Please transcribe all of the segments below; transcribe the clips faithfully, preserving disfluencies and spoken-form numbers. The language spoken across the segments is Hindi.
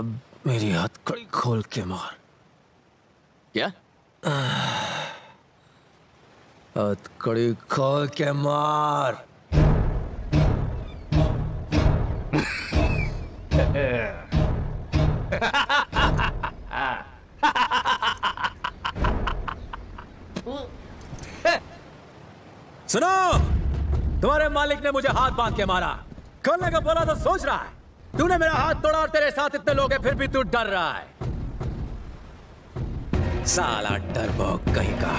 अब मेरी हथकड़ी खोल के मार। क्या? हथकड़ी खोल के मार। सुनो, तुम्हारे मालिक ने मुझे हाथ बांध के मारा। खोलने का बोला तो सोच रहा है। तूने मेरा हाथ तोड़ा और तेरे साथ इतने लोग हैं, फिर भी तू डर रहा है। साला डरपोक कहीं का।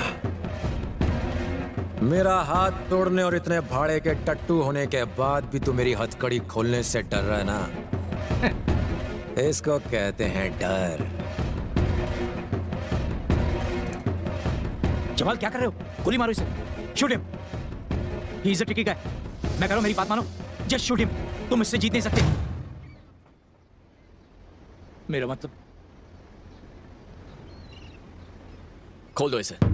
मेरा हाथ तोड़ने और इतने भाड़े के टट्टू होने के बाद भी तू मेरी हथकड़ी खोलने से डर रहा है ना? इसको कहते हैं डर। जमाल क्या कर रहे हो? गोली मारो इसे। Shoot him. He is a tricky guy. मैं कह रहा हूं मेरी बात मानो। Just shoot him. तुम इससे जीत नहीं सकते। मेरा मतलब खोल दो इसे।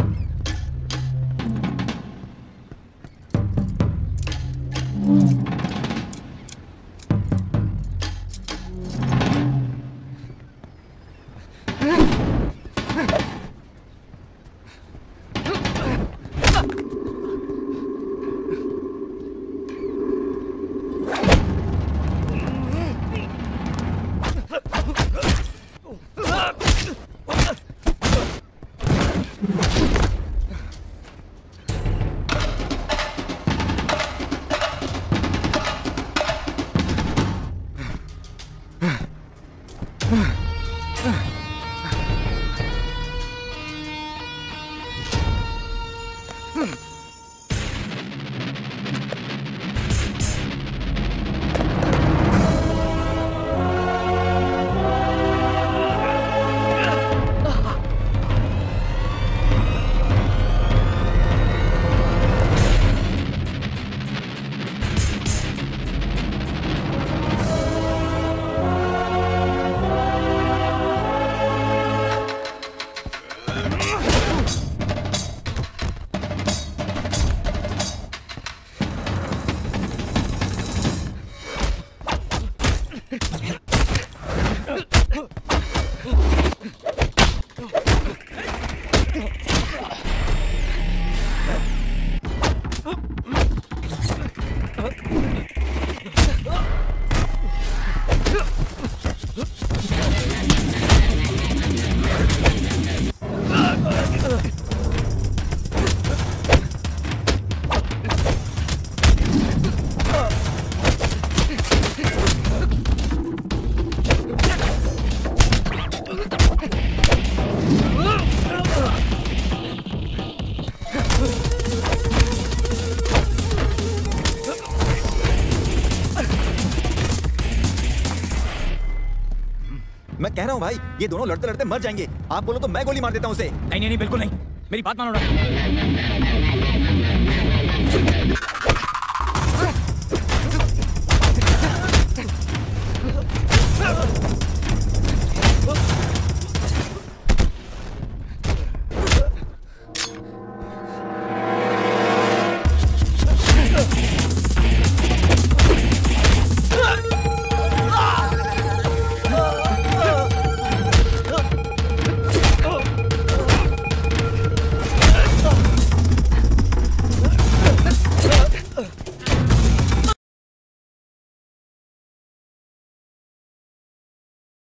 मैं कह रहा हूँ भाई, ये दोनों लड़ते लड़ते मर जाएंगे। आप बोलो तो मैं गोली मार देता हूँ उसे। नहीं नहीं नहीं, बिल्कुल नहीं। मेरी बात मानो ना।